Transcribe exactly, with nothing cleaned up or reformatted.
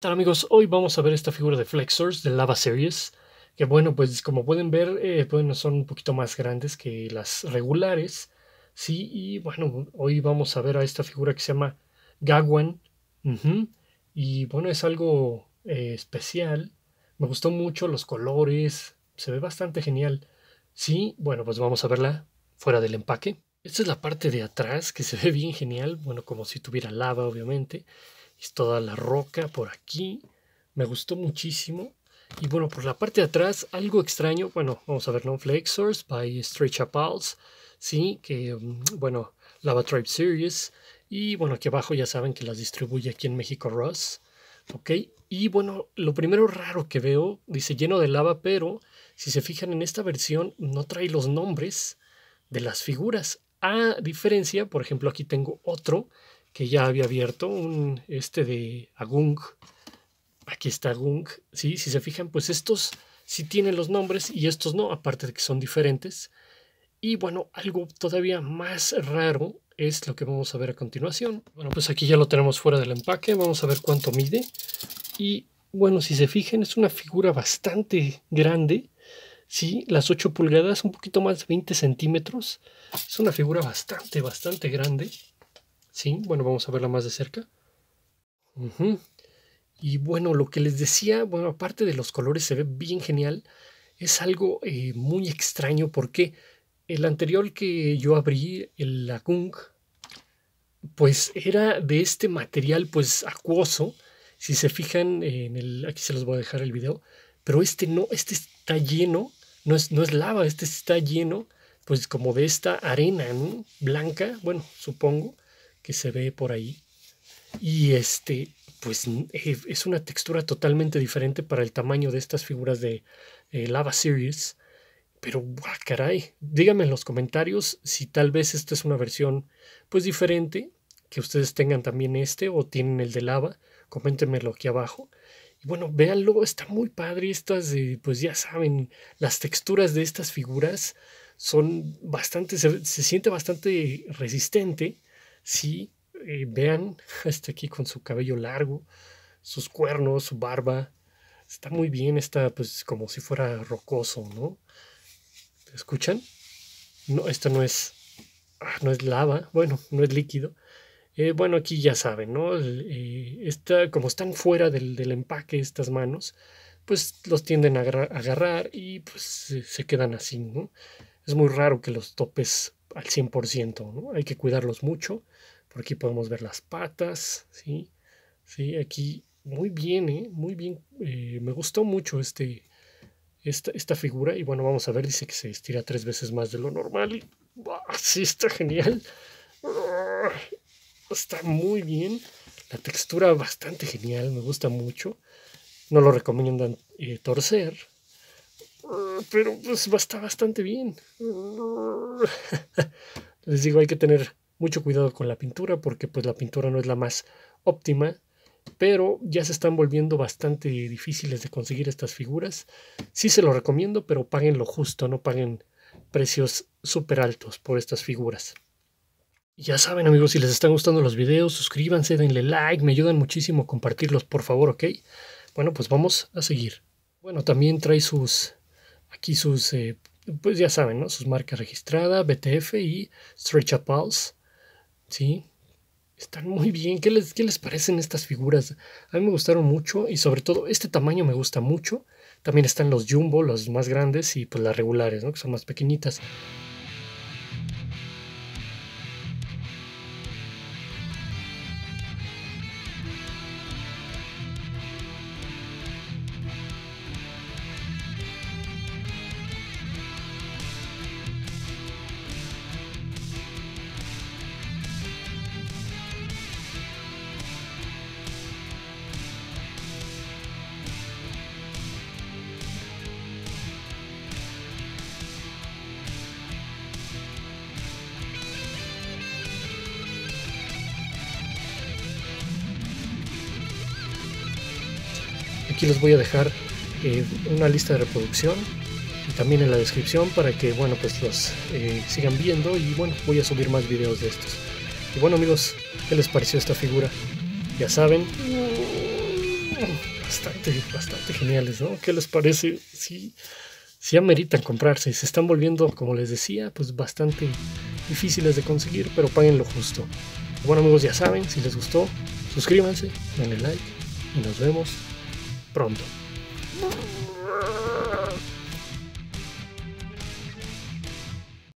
Hola amigos, hoy vamos a ver esta figura de Flexors de Lava Series, que bueno, pues como pueden ver, eh, bueno, son un poquito más grandes que las regulares, sí, y bueno, hoy vamos a ver a esta figura que se llama Gagwan, ujú, y bueno, es algo eh, especial, me gustó mucho los colores, se ve bastante genial, sí, bueno, pues vamos a verla fuera del empaque. Esta es la parte de atrás que se ve bien genial, bueno, como si tuviera lava, obviamente. Es toda la roca por aquí. Me gustó muchísimo. Y bueno, por la parte de atrás, algo extraño. Bueno, vamos a ver, ¿no? Flexors by Stray Chapals. Sí, que, mm, bueno, Lava Tribe Series. Y bueno, aquí abajo ya saben que las distribuye aquí en México Ross. Ok. Y bueno, lo primero raro que veo, dice lleno de lava, pero si se fijan en esta versión, no trae los nombres de las figuras. A diferencia, por ejemplo, aquí tengo otro que ya había abierto, un este de Agung. Aquí está Agung. ¿Sí? Si se fijan, pues estos sí tienen los nombres y estos no, aparte de que son diferentes. Y bueno, algo todavía más raro es lo que vamos a ver a continuación. Bueno, pues aquí ya lo tenemos fuera del empaque. Vamos a ver cuánto mide. Y bueno, si se fijan, es una figura bastante grande. Sí, las ocho pulgadas, un poquito más de veinte centímetros. Es una figura bastante, bastante grande. Sí, bueno, vamos a verla más de cerca. Ujú. Y bueno, lo que les decía, bueno, aparte de los colores se ve bien genial, es algo eh, muy extraño porque el anterior que yo abrí, el Lakung, pues era de este material pues acuoso. Si se fijan en el, aquí se los voy a dejar el video, pero este no, este está lleno, no es, no es lava, este está lleno pues como de esta arena, ¿no? Blanca, bueno, supongo que se ve por ahí. Y este, pues eh, es una textura totalmente diferente para el tamaño de estas figuras de eh, Lava Series. Pero, ¡buah, caray! Díganme en los comentarios si tal vez esta es una versión pues diferente, que ustedes tengan también este o tienen el de lava. Coméntenmelo aquí abajo. Y bueno, véanlo, está muy padre. Estas, eh, pues ya saben, las texturas de estas figuras son bastante, se, se siente bastante resistente. Sí, eh, vean, está aquí con su cabello largo, sus cuernos, su barba. Está muy bien, está pues como si fuera rocoso, ¿no? ¿Escuchan? No, esto no es, ah, no es lava, bueno, no es líquido. Eh, bueno, aquí ya saben, ¿no? El, eh, esta, como están fuera del, del empaque estas manos, pues los tienden a agarrar, agarrar y pues se, se quedan así, ¿no? Es muy raro que los topes al cien por ciento, ¿no? Hay que cuidarlos mucho. Por aquí podemos ver las patas, ¿sí? Sí, aquí muy bien, ¿eh? Muy bien. Eh, me gustó mucho este, esta, esta figura. Y bueno, vamos a ver, dice que se estira tres veces más de lo normal. Y, ¡buah! Sí, está genial. ¡Ah! Está muy bien. La textura bastante genial, me gusta mucho. No lo recomiendan eh, torcer. ¡Ah! Pero pues está bastante bien. ¡Ah! Les digo, hay que tener mucho cuidado con la pintura porque pues la pintura no es la más óptima, pero ya se están volviendo bastante difíciles de conseguir estas figuras. Sí se lo recomiendo, pero paguen lo justo, no paguen precios súper altos por estas figuras. Y ya saben amigos, si les están gustando los videos, suscríbanse, denle like, me ayudan muchísimo a compartirlos, por favor, ¿ok? Bueno, pues vamos a seguir. Bueno, también trae sus, aquí sus, eh, pues ya saben, ¿no? Sus marcas registradas, B T F y Stretch Pulse, ¿sí? Están muy bien. ¿Qué les, qué les parecen estas figuras? A mí me gustaron mucho y sobre todo este tamaño me gusta mucho. También están los jumbo, los más grandes y pues las regulares, ¿no? Que son más pequeñitas. Aquí les voy a dejar eh, una lista de reproducción y también en la descripción para que, bueno, pues los eh, sigan viendo y, bueno, voy a subir más videos de estos. Y bueno amigos, ¿qué les pareció esta figura? Ya saben, bastante, bastante geniales, ¿no? ¿Qué les parece? Sí, sí ameritan comprarse. Se están volviendo, como les decía, pues bastante difíciles de conseguir, pero paguen lo justo. Bueno, amigos, ya saben, si les gustó, suscríbanse, denle like y nos vemos pronto.